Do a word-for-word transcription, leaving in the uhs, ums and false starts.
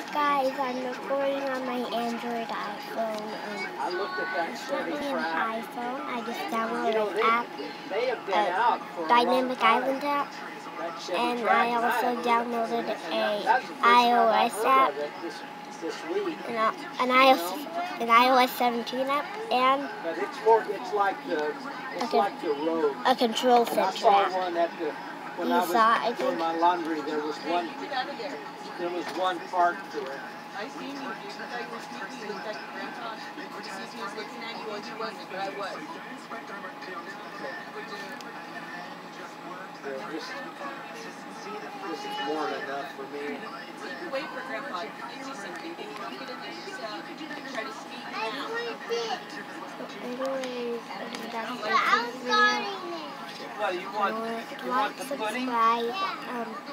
Guys, I'm recording on my Android iPhone. Um, it's not really an iPhone. I just downloaded an app, a Dynamic Island app, and I also downloaded a iOS app, an, an iOS, an iOS seventeen app, and a, con a Control Center app. When you I was saw, I doing think. my laundry, there was one, there was one part to it. I seen you, dude. I thought you were sneaky. You looked like your grandpa. You see if he was looking at you. Well, he wasn't, but I was. Yeah, this, this is more than enough for me. Wait for grandpa. You can do something. You don't get in there yourself. Try to sneak down. Anyways, that's Well, you want, you want the pudding? subscribe. Um,